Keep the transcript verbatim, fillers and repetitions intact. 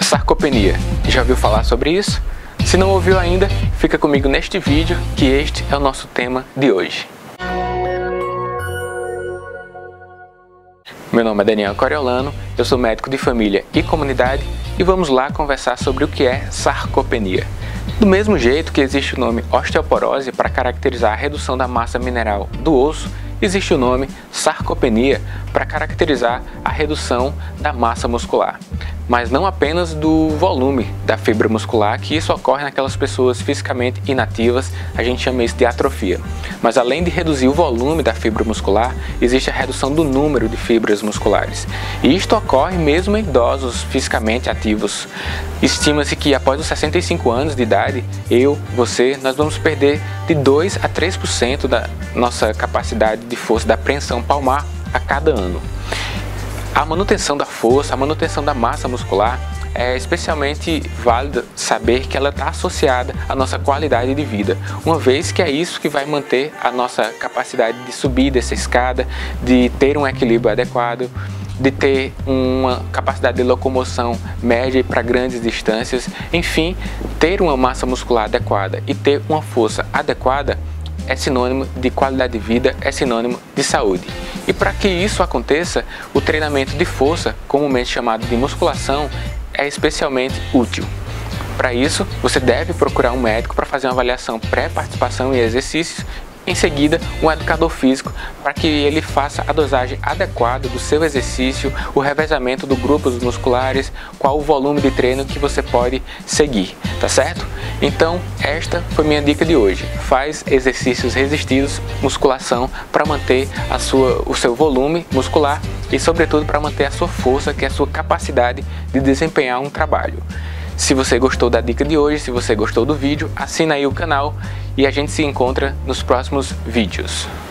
Sarcopenia. Já ouviu falar sobre isso? Se não ouviu ainda, fica comigo neste vídeo, que este é o nosso tema de hoje. Meu nome é Daniel Coriolano, eu sou médico de família e comunidade e vamos lá conversar sobre o que é sarcopenia. Do mesmo jeito que existe o nome osteoporose para caracterizar a redução da massa mineral do osso, existe o nome sarcopenia para caracterizar a redução da massa muscular. Mas não apenas do volume da fibra muscular, que isso ocorre naquelas pessoas fisicamente inativas, a gente chama isso de atrofia. Mas além de reduzir o volume da fibra muscular, existe a redução do número de fibras musculares. E isto ocorre mesmo em idosos fisicamente ativos. Estima-se que após os sessenta e cinco anos de idade, eu, você, nós vamos perder de dois a três por cento da nossa capacidade de força da preensão palmar a cada ano. A manutenção da força, a manutenção da massa muscular é especialmente válida saber que ela está associada à nossa qualidade de vida, uma vez que é isso que vai manter a nossa capacidade de subir dessa escada, de ter um equilíbrio adequado, de ter uma capacidade de locomoção média para grandes distâncias, enfim, ter uma massa muscular adequada e ter uma força adequada é sinônimo de qualidade de vida, é sinônimo de saúde. E para que isso aconteça, o treinamento de força, comumente chamado de musculação, é especialmente útil. Para isso, você deve procurar um médico para fazer uma avaliação pré-participação em exercícios. Em seguida, um educador físico para que ele faça a dosagem adequada do seu exercício, o revezamento dos grupos musculares, qual o volume de treino que você pode seguir, tá certo? Então, esta foi minha dica de hoje. Faz exercícios resistidos, musculação, para manter a sua, o seu volume muscular e, sobretudo, para manter a sua força, que é a sua capacidade de desempenhar um trabalho. Se você gostou da dica de hoje, se você gostou do vídeo, assina aí o canal e a gente se encontra nos próximos vídeos.